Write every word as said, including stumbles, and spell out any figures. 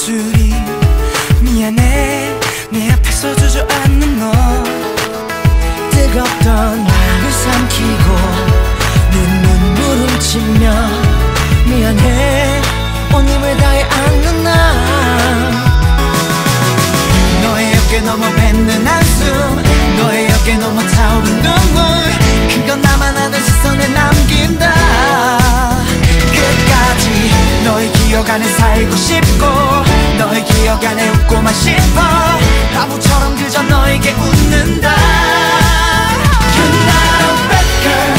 입술이 미안해 내 앞에서 주저앉는 너 뜨겁던 나를 삼키고 내 눈물을 훔치며 미안해 온 힘을 다해 안는 나 너의 어깨 넘어 뱉는 한숨 너의 어깨 넘어 차오른 눈물 그건 나만 아는 시선에 남긴다 끝까지 너의 기억 안에 살고 싶고 너의 기억 안에 웃고만 싶어 바보처럼 그저 너에게 웃는다 You're not a bad girl